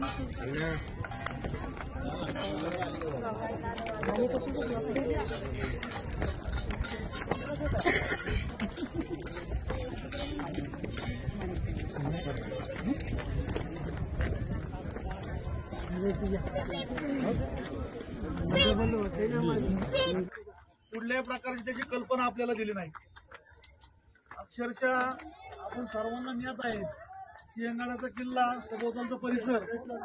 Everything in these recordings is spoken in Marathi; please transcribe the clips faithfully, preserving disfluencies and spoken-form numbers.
कुठल्याही प्रकारची त्याची कल्पना आपल्याला दिली नाही. अक्षरशः आपण सर्वांना ज्ञात आहे, सिंहगडाचा किल्ला, सभोवतालचा परिसर,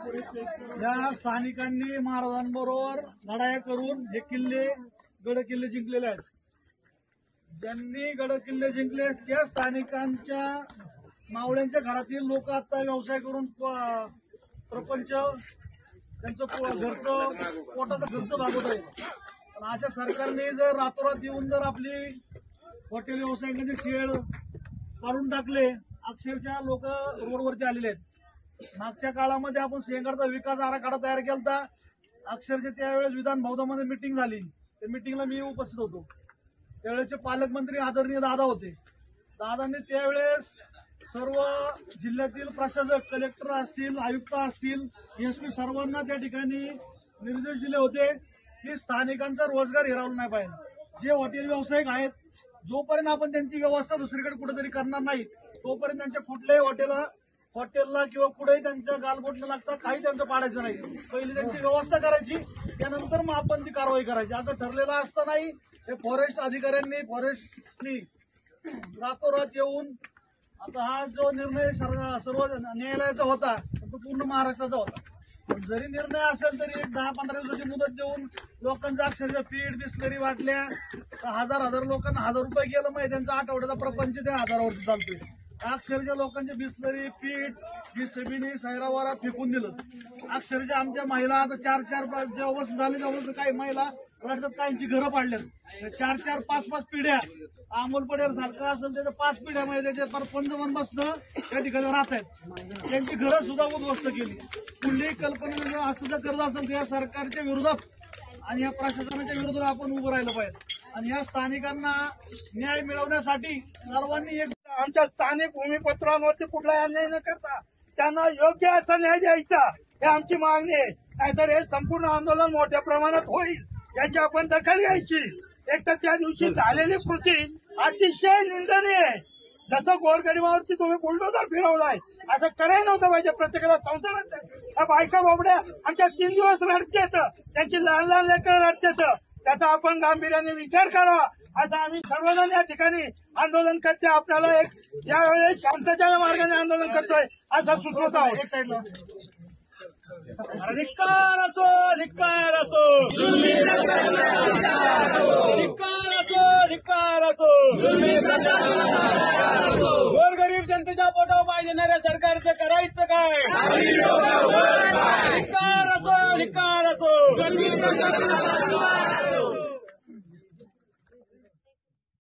या स्थानिकांनी महाराजांबरोबर लढाया करून हे किल्ले गड किल्ले जिंकलेले आहेत. ज्यांनी गड किल्ले जिंकले त्या स्थानिकांच्या मावळ्यांच्या घरातील लोक आता व्यवसाय करून प्रपंच त्यांचं घरचं पोटाचा खर्च भागवत आहे. पण अशा सरकारने जर रातोरात येऊन जर आपली हॉटेल व्यावसायिकांचे शेड काढून टाकले, अक्षरशः लोक रोडवरती आलेले आहेत. मागच्या काळामध्ये आपण सिंहगडचा विकास आराखडा तयार केला होता. अक्षरशः त्यावेळेस विधान भवनामध्ये मिटिंग झाली, त्या मिटिंगला मी उपस्थित होतो. त्यावेळेसचे पालकमंत्री आदरणीय दादा होते. दादांनी त्यावेळेस सर्व जिल्ह्यातील प्रशासक, कलेक्टर असतील, आयुक्त असतील, एसपी सर्वांना त्या ठिकाणी निर्देश दिले होते की स्थानिकांचा रोजगार हिरावला नाही पाहिजे. जे हॉटेल व्यावसायिक आहेत, जोपर्यंत आपण त्यांची व्यवस्था दुसरीकडे कुठेतरी करणार नाही, तोपर्यंत त्यांच्या कुठल्याही हॉटेलला हॉटेलला किंवा कुठेही त्यांच्या गालबोट न लागता काही त्यांचं पाडायचं नाही. पहिली त्यांची व्यवस्था करायची, त्यानंतर मग आपण ती कारवाई करायची. असं ठरलेलं असतं नाही. हे फॉरेस्ट अधिकाऱ्यांनी फॉरेस्टनी रातोरात येऊन, आता हा जो निर्णय सर्व न्यायालयाचा होता तो पूर्ण महाराष्ट्राचा होता. पण जरी निर्णय असेल तरी एक दहा पंधरा दिवसाची मुदत देऊन लोकांचा अक्षरशः पीठ बिस्लरी वाटल्या, हजार हजार लोकांना हजार रुपये गेलं, माहिती त्यांचा आठवड्याचा प्रपंच त्या हजारावरती चालतोय. अक्षरशः लोकांचे बिस्लरी, पीठ, बिस्बिनी, सैरावारा फेकून दिलं. अक्षरशः आमच्या महिला आता चार चार जेव्हा झाले तेव्हा काही महिला वाटतात काहींची घरं पाडल्यात. चार चार पाच पाच पिढ्या अमोल पडेर सारखं असेल त्याच्या पाच पिढ्यामध्ये त्याच्या पर पंचावन्न बसणं त्या ठिकाणी राहत आहेत. त्यांची घरं सुद्धा उद्ध्वस्त केली. कुठलीही कल्पना असं जर करत असेल तर या सरकारच्या विरोधात आणि या प्रशासनाच्या विरोधात आपण उभं राहिलं पाहिजे. आणि या स्थानिकांना न्याय मिळवण्यासाठी सर्वांनी एक आमच्या स्थानिक भूमिपत्रांवरती कुठलाही अन्याय न करता त्यांना योग्य असा न्याय द्यायचा, हे आमची मागणी आहे. नाहीतर हे संपूर्ण आंदोलन मोठ्या प्रमाणात होईल, याची आपण दखल घ्यायची. एक तर त्या दिवशी झालेली कृती अतिशय निंदनीय आहे. जसं गोरगरिबावरती तुम्ही बुलडोजर फिरवलाय, असं करायला नव्हतं पाहिजे. प्रत्येकाला संसारात त्या बायका बाबड्या आमच्या तीन दिवस रडतेत, त्यांची लहान लहान लेकरं रडतेत. त्याचा आपण गांभीर्याने विचार करा, असं आम्ही सर्वजण या ठिकाणी आंदोलन करते. आपल्याला एक यावेळेस शांततेच्या मार्गाने आंदोलन करतोय असं सुचवत आहोत. एक साईडला धिक्कार असो, धिक्कार असो, धिक्कार असो, धिक्कार असो. गोरगरीब जनतेच्या पोटावर पाय देणाऱ्या सरकारचं करायचं काय? धिक्कार असो, धिक्कार असो.